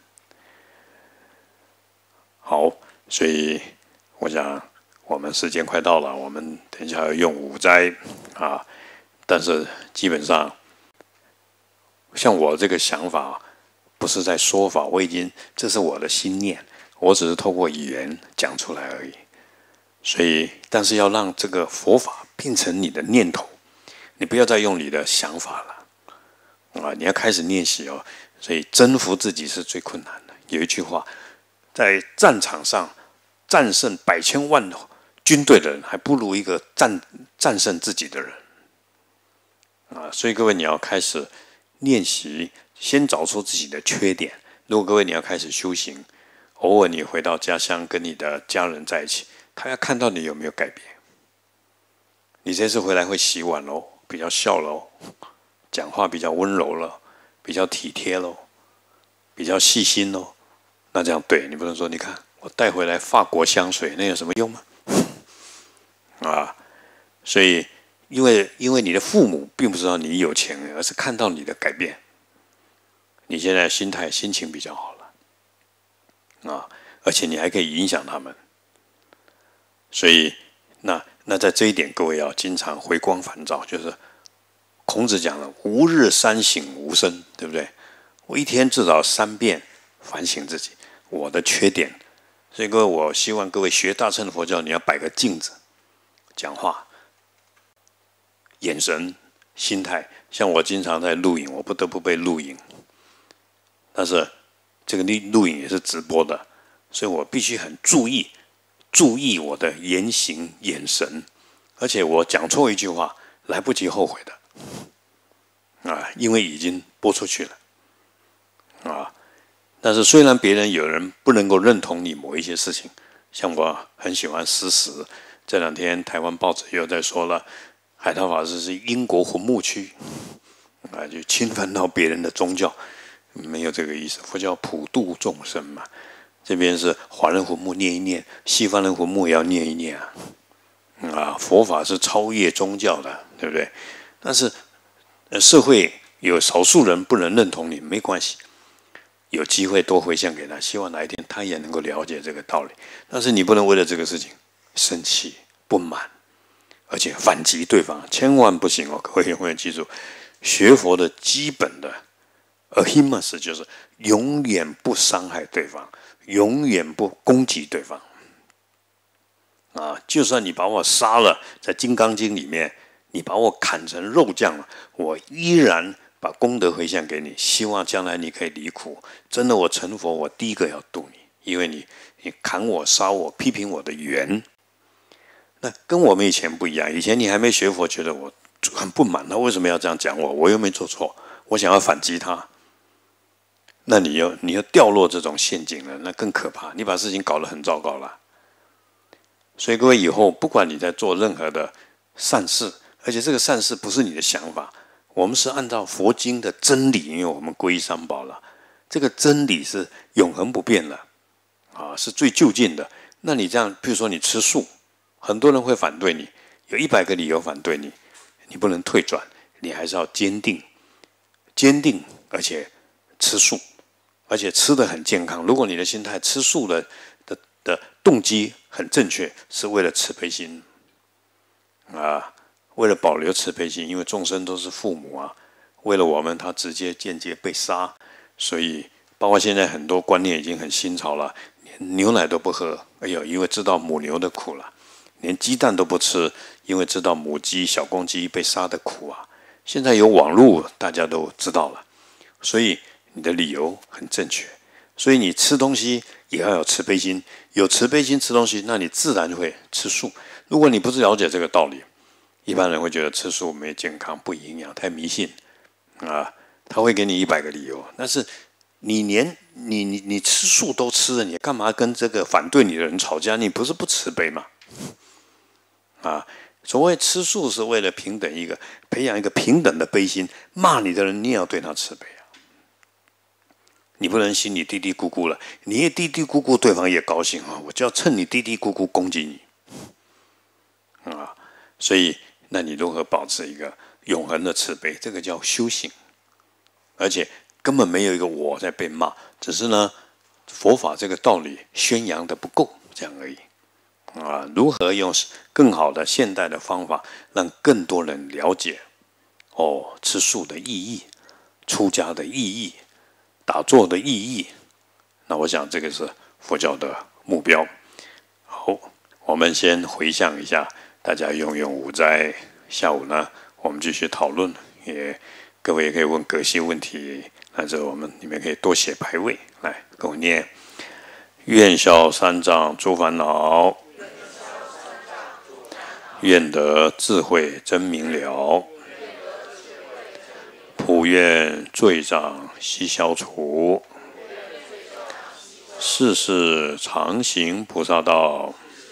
好，所以我想我们时间快到了，我们等一下要用五斋啊，但是基本上像我这个想法不是在说法，我已经这是我的心念，我只是透过语言讲出来而已。所以，但是要让这个佛法变成你的念头，你不要再用你的想法了啊！你要开始练习哦。所以征服自己是最困难的。有一句话，在战场上战胜百千万军队的人，还不如一个战战胜自己的人啊！所以各位，你要开始练习，先找出自己的缺点。如果各位你要开始修行，偶尔你回到家乡跟你的家人在一起，他要看到你有没有改变。你这次回来会洗碗喽，比较笑喽，讲话比较温柔了，比较体贴喽，比较细心喽。那这样对，你不能说，你看我带回来法国香水，那有什么用吗？啊，所以因为因为你的父母并不知道你有钱，而是看到你的改变，你现在心态心情比较好了啊，而且你还可以影响他们。所以，那那在这一点，各位要经常回光返照。就是孔子讲了“吾日三省吾身”，对不对？我一天至少三遍反省自己，我的缺点。所以各位，我希望各位学大乘的佛教，你要摆个镜子，讲话、眼神、心态。像我经常在录影，我不得不被录影，但是这个录影也是直播的，所以我必须很注意。注意我的言行眼神，而且我讲错一句话来不及后悔的啊，因为已经播出去了啊。但是虽然别人有人不能够认同你某一些事情，像我很喜欢诗词，这两天台湾报纸又在说了，海涛法师是英国魂墓区啊，就侵犯到别人的宗教，没有这个意思。佛教普度众生嘛。这边是华人魂墓念一念，西方人魂墓也要念一念啊！啊，佛法是超越宗教的，对不对？但是社会有少数人不能认同你，没关系，有机会多回向给他，希望哪一天他也能够了解这个道理。但是你不能为了这个事情生气、不满，而且反击对方，千万不行哦！各位永远记住，学佛的基本的 ahimsa 就是永远不伤害对方。永远不攻击对方啊！就算你把我杀了，在《金刚经》里面，你把我砍成肉酱了，我依然把功德回向给你，希望将来你可以离苦。真的，我成佛，我第一个要度你，因为你你砍我、杀我、批评我的缘，那跟我们以前不一样。以前你还没学佛，觉得我很不满，他为什么要这样讲我？我又没做错，我想要反击他。那你又你又掉落这种陷阱了，那更可怕。你把事情搞得很糟糕了。所以各位以后不管你在做任何的善事，而且这个善事不是你的想法，我们是按照佛经的真理，因为我们皈依三宝了，这个真理是永恒不变的啊，是最就近的。那你这样，譬如说你吃素，很多人会反对你，有一百个理由反对你，你不能退转，你还是要坚定，坚定，而且吃素。而且吃得很健康。如果你的心态吃素的的的动机很正确，是为了慈悲心啊，为了保留慈悲心，因为众生都是父母啊，为了我们，他直接间接被杀，所以包括现在很多观念已经很新潮了，连牛奶都不喝，哎呦，因为知道母牛的苦了；连鸡蛋都不吃，因为知道母鸡、小公鸡被杀的苦啊。现在有网络，大家都知道了，所以你的理由很正确， 所以你吃东西也要有慈悲心，有慈悲心吃东西，那你自然就会吃素。如果你不是了解这个道理，一般人会觉得吃素没健康、不营养、太迷信啊，他会给你一百个理由。但是你连你你你吃素都吃了，你干嘛跟这个反对你的人吵架？你不是不慈悲吗？啊，所谓吃素是为了平等一个培养一个平等的悲心，骂你的人你也要对他慈悲啊。你不能心里嘀嘀咕咕了，你也嘀嘀咕咕，对方也高兴啊，我就要趁你嘀嘀咕咕攻击你啊！所以，那你如何保持一个永恒的慈悲？这个叫修行，而且根本没有一个我在被骂，只是呢，佛法这个道理宣扬的不够，这样而已啊！如何用更好的现代的方法，让更多人了解哦，吃素的意义，出家的意义。打坐的意义，那我想这个是佛教的目标。好，我们先回想一下，大家用用五斋。下午呢，我们继续讨论，也各位也可以问葛西问题，那这我们你们可以多写牌位来跟我念：愿消三障诸烦恼，愿得智慧真明了。普愿罪障悉消除，世世常行菩萨道。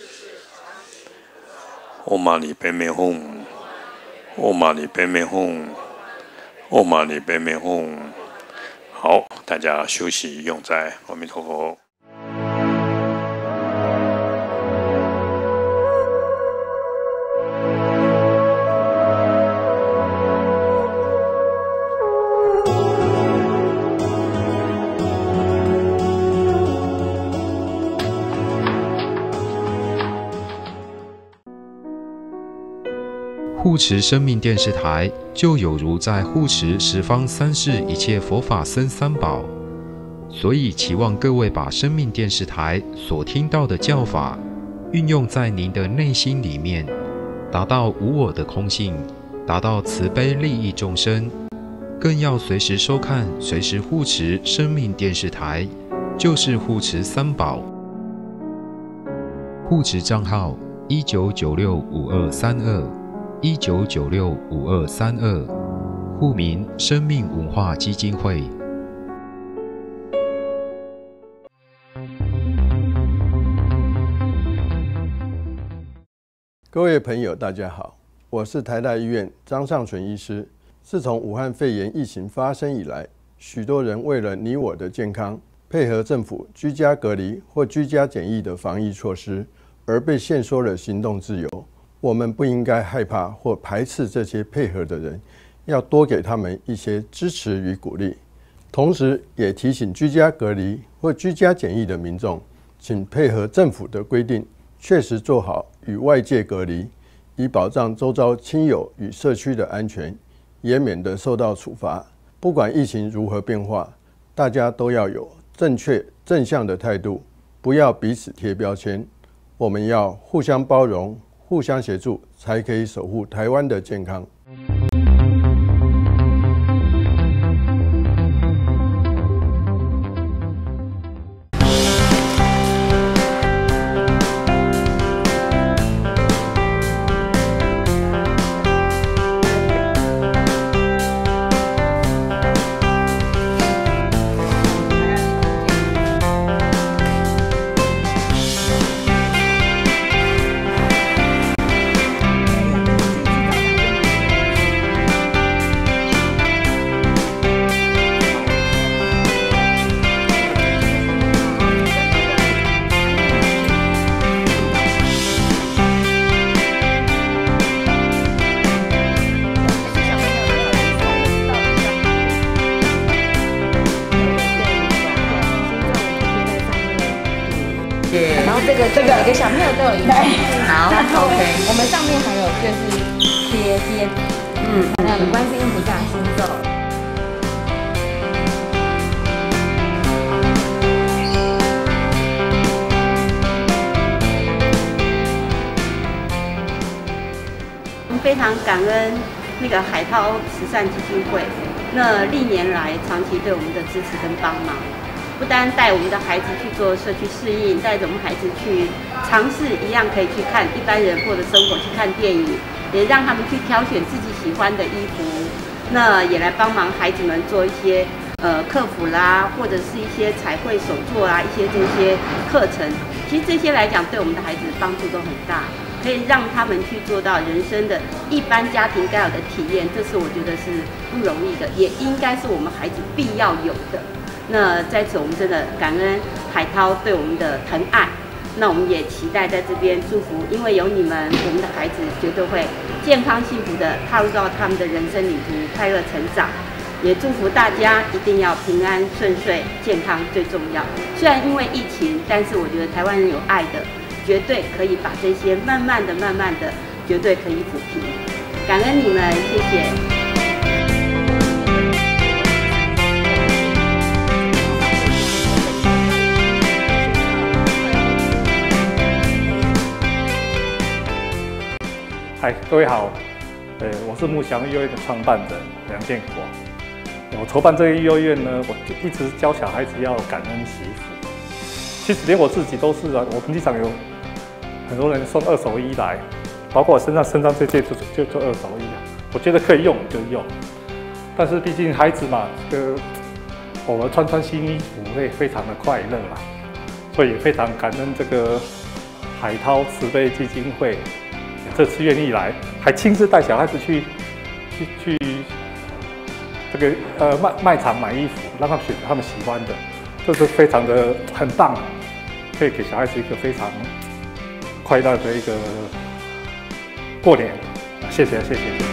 唵嘛呢叭咪吽，唵嘛呢叭咪吽，唵嘛呢叭咪吽。好，大家休息用斋，阿弥陀佛。 护持生命电视台，就有如在护持十方三世一切佛法僧三宝，所以期望各位把生命电视台所听到的教法，运用在您的内心里面，达到无我的空性，达到慈悲利益众生，更要随时收看、随时护持生命电视台，就是护持三宝。护持账号：一九九六五二三二。一九九六五二三二，户名生命文化基金会。 各位朋友，大家好，我是台大医院张尚存医师。自从武汉肺炎疫情发生以来，许多人为了你我的健康，配合政府居家隔离或居家检疫的防疫措施，而被限缩了行动自由。我们不应该害怕或排斥这些配合的人，要多给他们一些支持与鼓励。同时，也提醒居家隔离或居家检疫的民众，请配合政府的规定，确实做好与外界隔离，以保障周遭亲友与社区的安全，也免得受到处罚。不管疫情如何变化，大家都要有正确正向的态度，不要彼此贴标签。我们要互相包容，互相协助，才可以守护台湾的健康。 然后这个这个每个小朋友都有一个，好 ，OK。我们上面还有就是贴贴，嗯，还有观世音菩萨心咒。 我们非常感恩那个海涛慈善基金会，那历年来长期对我们的支持跟帮忙。 不单带我们的孩子去做社区适应，带着我们孩子去尝试一样可以去看一般人过的生活，去看电影，也让他们去挑选自己喜欢的衣服，那也来帮忙孩子们做一些呃客服啦，或者是一些彩绘手作啦，一些这些课程。其实这些来讲，对我们的孩子帮助都很大，可以让他们去做到人生的一般家庭该有的体验，这是我觉得是不容易的，也应该是我们孩子必要有的。那在此，我们真的感恩海涛对我们的疼爱。那我们也期待在这边祝福，因为有你们，我们的孩子绝对会健康幸福的踏入到他们的人生旅途，快乐成长。也祝福大家一定要平安顺遂，健康最重要。虽然因为疫情，但是我觉得台湾人有爱的，绝对可以把这些慢慢的、慢慢的，绝对可以抚平。感恩你们，谢谢。 嗨，各位好，呃，我是木祥幼儿园的创办人梁建国。我筹办这个幼儿园呢，我就一直教小孩子要感恩惜福。其实连我自己都是啊，我们地上有很多人送二手衣来，包括我身上身上这件就就做二手衣啊，我觉得可以用就用。但是毕竟孩子嘛，这个偶尔穿穿新衣服会非常的快乐啦，所以也非常感恩这个海涛慈悲基金会。这次愿意来，还亲自带小孩子去去去这个呃卖卖场买衣服，让他们选择他们喜欢的，这是非常的很棒，可以给小孩子一个非常快乐的一个过年。谢谢谢谢谢谢。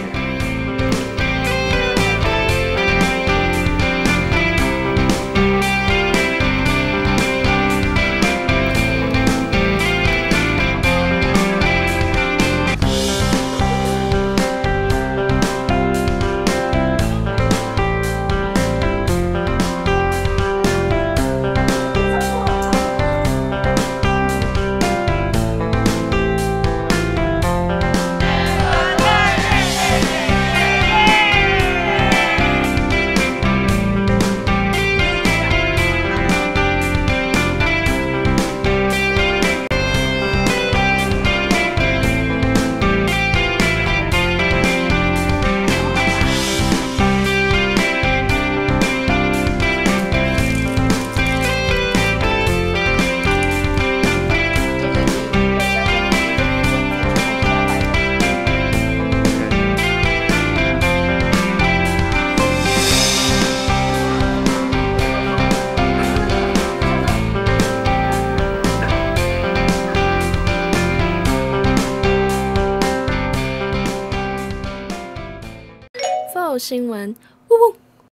新闻，呜呜。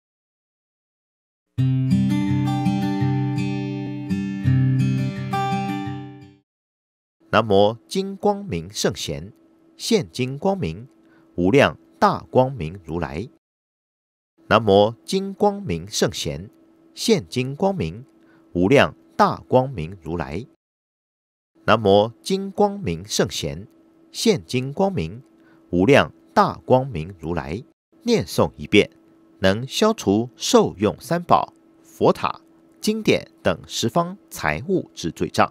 南无金光明圣贤，现金光明，无量大光明如来。南无金光明圣贤，现金光明，无量大光明如来。南无金光明圣贤，现金光明，无量大光明如来。念诵一遍，能消除受用三宝、佛塔、经典等十方财物之罪障。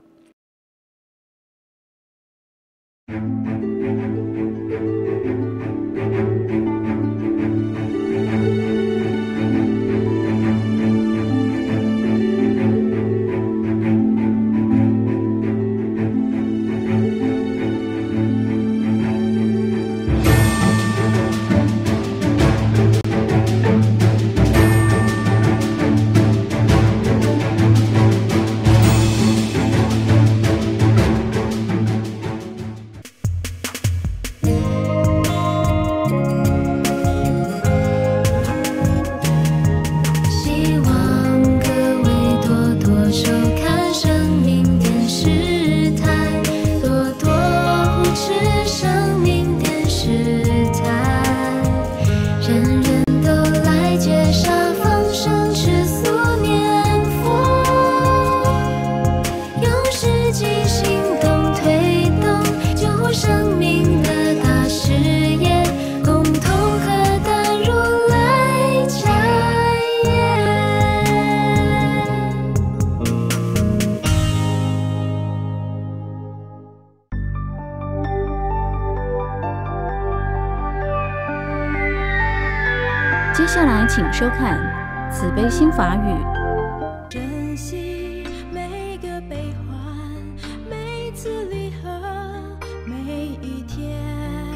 接下来请收看《慈悲心法语》。 珍惜每个悲欢，每次离合，每一天，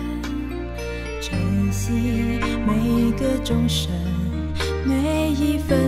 珍惜每个钟声，每一分